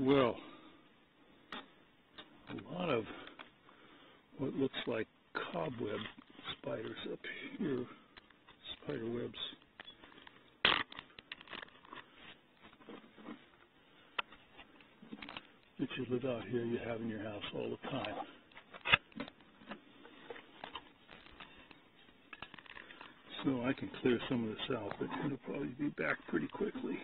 Well, a lot of what looks like cobweb spiders up here, spider webs. That you live out here, you have in your house all the time. So I can clear some of this out, but it'll probably be back pretty quickly.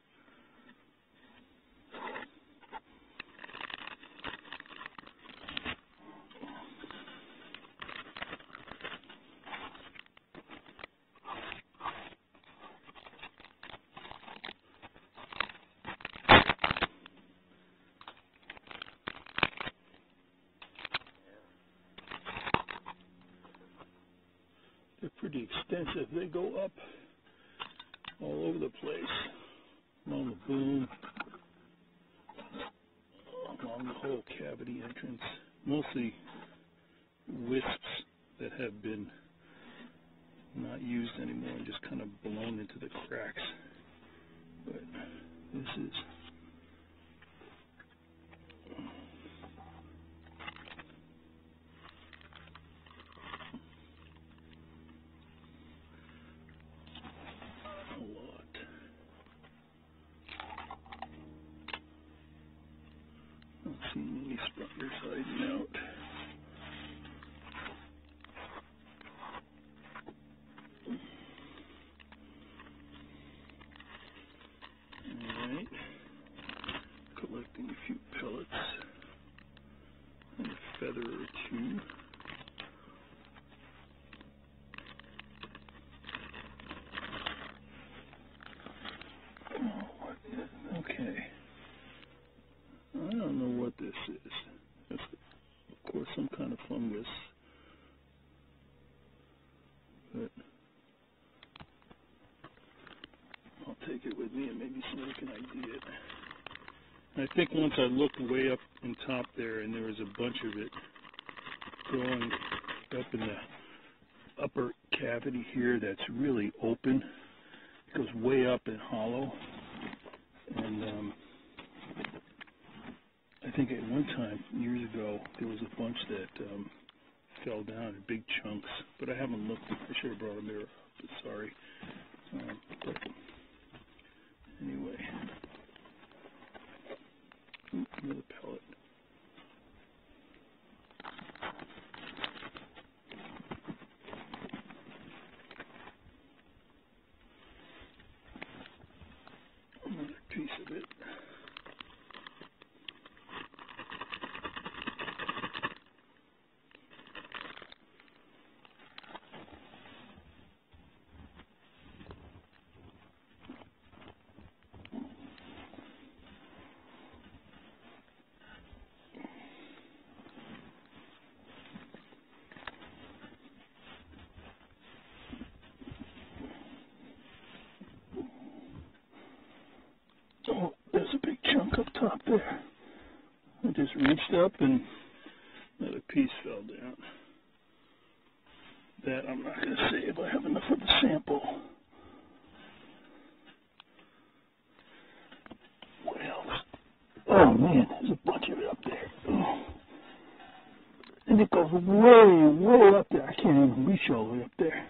They're pretty extensive. They go up all over the place, along the boom, along the whole cavity entrance. Mostly wisps that have been not used anymore and just kind of blown into the cracks. But this is a lot. Not seeing any spiders hiding out. Alright. Collecting a few pellets and a feather or two. Okay. I don't know what this is. It's, of course, some kind of fungus. But I'll take it with me and maybe somebody can ID it. I think once I looked way up on top there and there was a bunch of it growing up in the upper cavity here that's really open. It goes way up and hollow. And I think at one time, years ago, there was a bunch that fell down in big chunks. But I haven't looked. I should have brought a mirror up. Sorry. But anyway. Another pellet. Another piece of it. Oh, there's a big chunk up top there. I just reached up and another piece fell down. That I'm not going to say if I have enough of the sample. What else? Oh man, there's a bunch of it up there. Oh. And it goes way, way up there. I can't even reach all the way up there.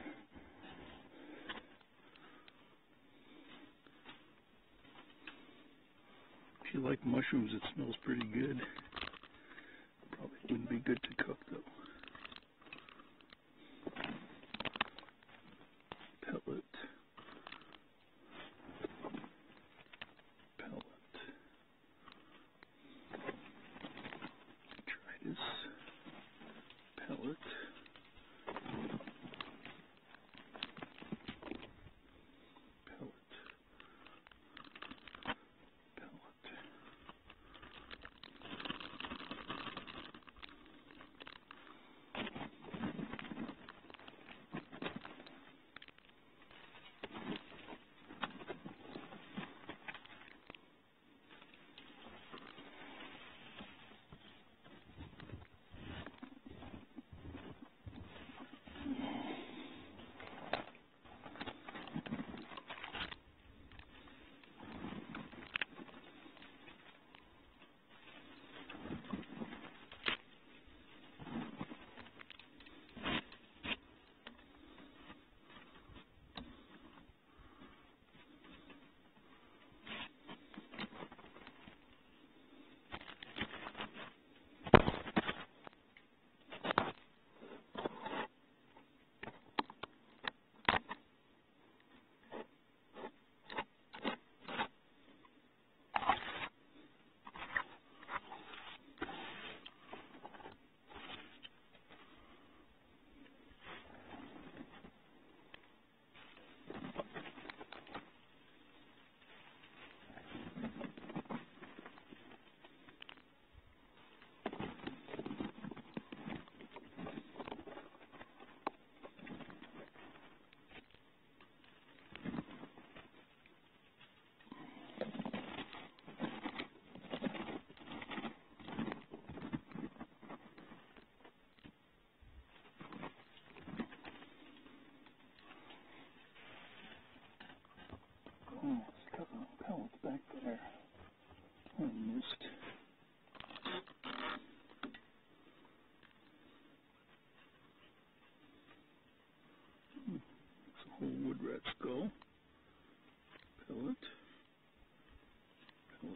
If you like mushrooms, it smells pretty good. Probably wouldn't be good to cook though. Pellet. Pellet. Try this. Pellet. rat skull. Pellet. Pellet.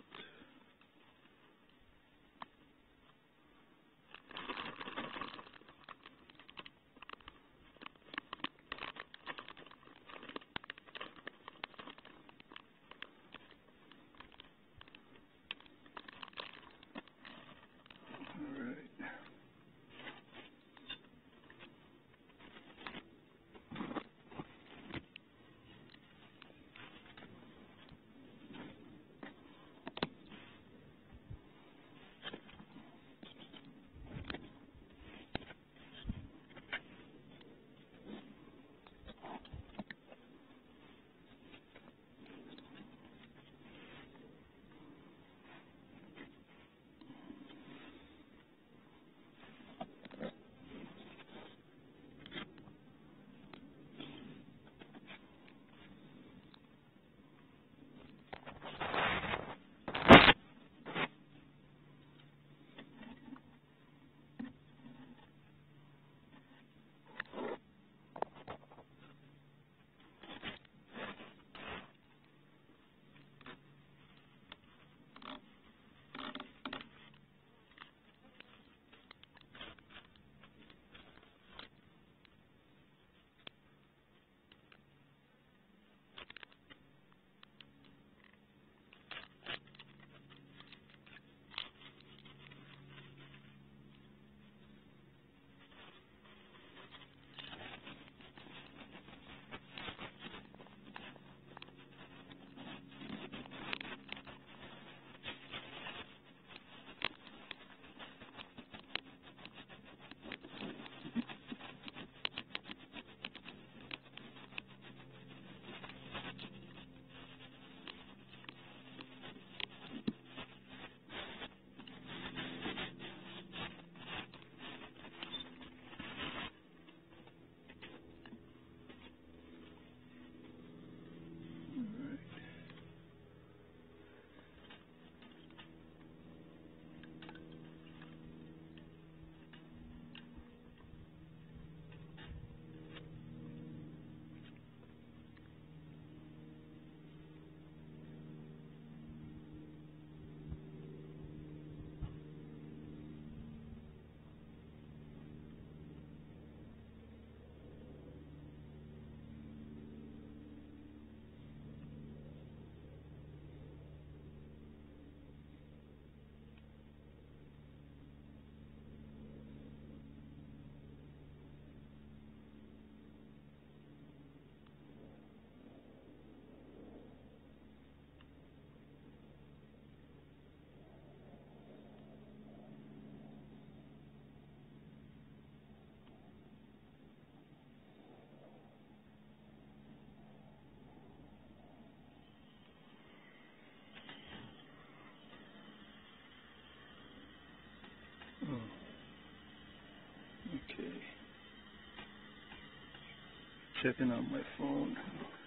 Okay. Checking on my phone.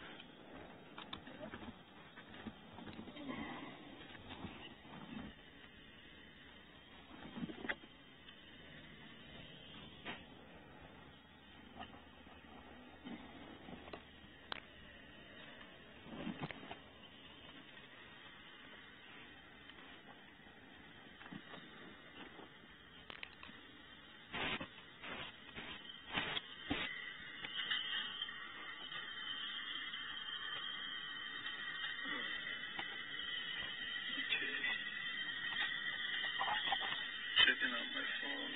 Checking on my phone.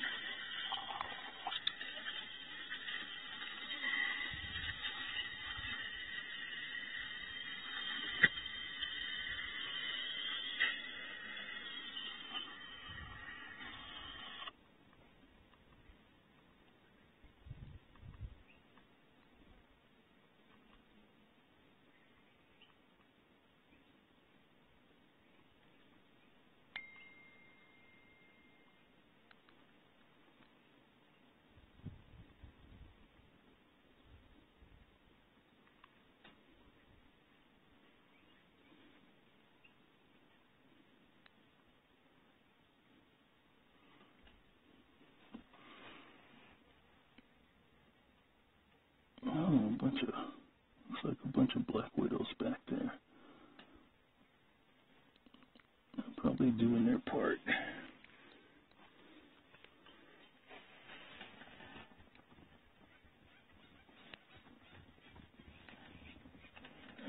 Oh, a bunch of, looks like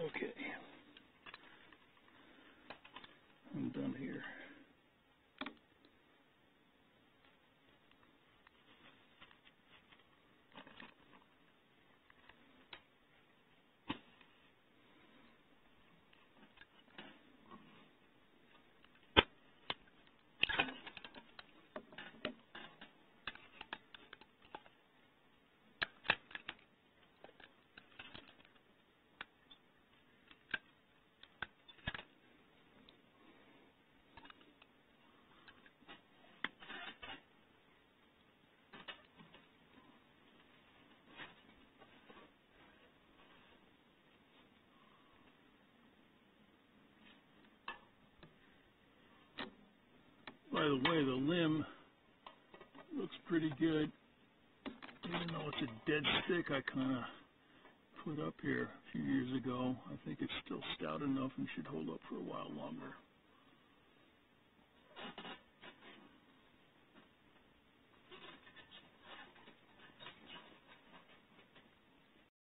Okay. I'm done here. By the way, the limb looks pretty good, even though it's a dead stick I kind of put up here a few years ago. I think it's still stout enough and should hold up for a while longer.